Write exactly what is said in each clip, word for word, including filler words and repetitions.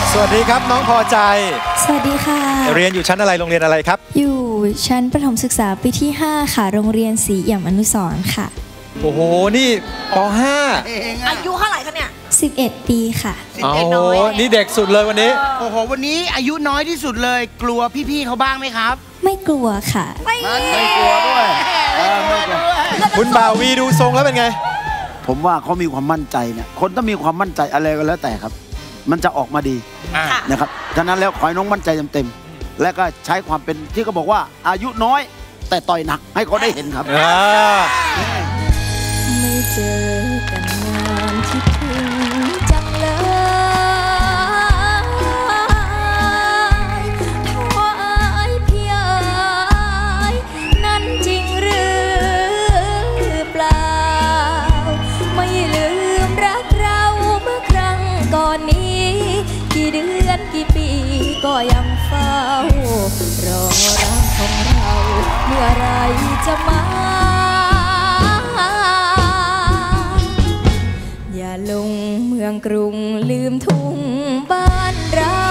สวัสดีครับน้องพอใจสวัสดีค่ะเรียนอยู่ชั้นอะไรโรงเรียนอะไรครับอยู่ชั้นประถมศึกษาปีที่ห้าค่ะโรงเรียนศรีเอี่ยมอนุสรณ์ค่ะโอ้โหนี่ป ห้าอายุเท่าไหร่คะเนี่ยสิบเอ็ดปีค่ะโอ้โหนี่เด็กสุดเลยวันนี้โอ้โหวันนี้อายุน้อยที่สุดเลยกลัวพี่ๆเขาบ้างไหมครับไม่กลัวค่ะไม่ไม่กลัวด้วยคุณบ่าววีดูทรงแล้วเป็นไงผมว่าเขามีความมั่นใจเนี่ยคนต้องมีความมั่นใจอะไรก็แล้วแต่ครับมันจะออกมาดีนะครับฉะนั้นแล้วขอให้น้องมั่นใจเต็มๆและก็ใช้ความเป็นที่เขาบอกว่าอายุน้อยแต่ต่อยหนักให้เขาได้เห็นครับไม่เจอกันนานคิดถึงจังเลยถวายเพียงนั้นจริงหรือเปล่าไม่ลืมรักเราเมื่อครั้งก่อนนี้กี่เดือนกี่ปีก็ยังเฝ้ารอรักของเราเมื่อไรจะมาอย่าลงเมืองกรุงลืมทุ่งบ้านเรา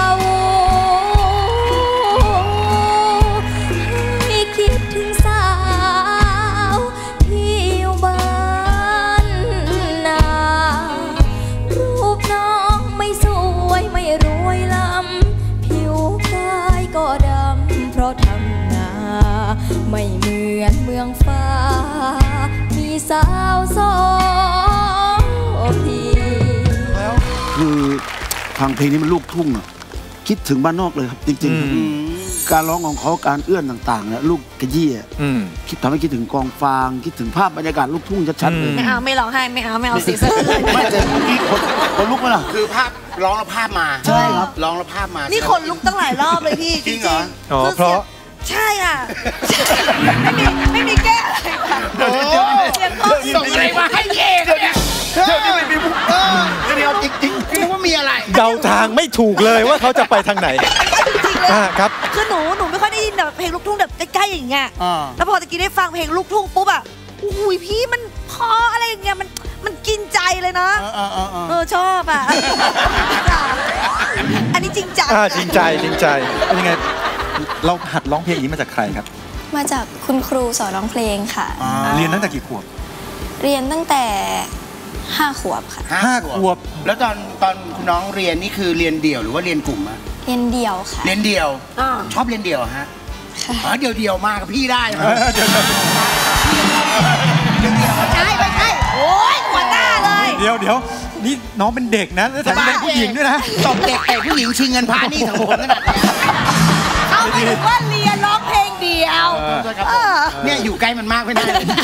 ให้คิดถึงสาวที่อยู่บ้านนารูปน้องไม่สวยไม่รวยล้ำผิวกายก็ดำเพราะทำนาไม่เหมือนเมืองฟ้ามีสาวสองคือฟังเพลงนี้มันลูกทุ่งอ่ะคิดถึงบ้านนอกเลยครับจริงๆการร้องของเขาการเอื้อนต่างๆเนี่ยลูกกระยี่คิดทำให้คิดถึงกองฟางคิดถึงภาพบรรยากาศลูกทุ่งชัดๆเลยไม่เอาไม่ร้องไห้ไม่เอาไม่เอาสีเสื้อไม่แต่เมื่อกี้คนคนลุกไหมล่ะคือภาพร้องแล้วภาพมาใช่ครับร้องแล้วภาพมานี่คนลุกตั้งหลายรอบเลยพี่จริงเหรออ๋อเพราะใช่อ่ะไม่มีไม่มีแก้อะไรค่ะส่งอะไรมาให้เย่เนี่ยเดี๋ยวนี้ไม่มีมุกเออเดี๋ยวจริงๆคือว่ามีอะไรเดาทางไม่ถูกเลยว่าเขาจะไปทางไหนครับคือหนูหนูไม่ค่อยได้ยินแบบเพลงลูกทุ่งแบบใกล้ๆอย่างเงี้ยแล้วพอตะกี้ได้ฟังเพลงลูกทุ่งปุ๊บอ่ะอุ้ยพี่มันพออะไรอย่างเงี้ยมันมันกินใจเลยนะเออชอบอ่ะอันนี้จริงจังจริงใจจริงใจเป็นยังไงเราหัดร้องเพลงนี้มาจากใครครับมาจากคุณครูสอนร้องเพลงค่ะเรียนตั้งแต่กี่ขวบเรียนตั้งแต่ห้าขวบค่ะห้าขวบแล้วตอนตอนคุณน้องเรียนนี่คือเรียนเดี่ยวหรือว่าเรียนกลุ่มอะเรียนเดี่ยวค่ะเรียนเดี่ยวชอบเรียนเดี่ยวฮะอ๋อเดี่ยวเดี่ยวมากับพี่ได้ไหมใช่ไม่ใช่โอ้ยหัวหน้าเลยเดี๋ยวเดี๋ยวนี่น้องเป็นเด็กนะแล้วทำไมเป็นผู้หญิงด้วยนะตบเด็กแต่ผู้หญิงชิงเงินพานี่ทั้งคนขนาดนี้เอาไม่ถึงว่าเรียนร้องเพลงเดียวเนี่ยอยู่ใกล้มันมากไม่ได้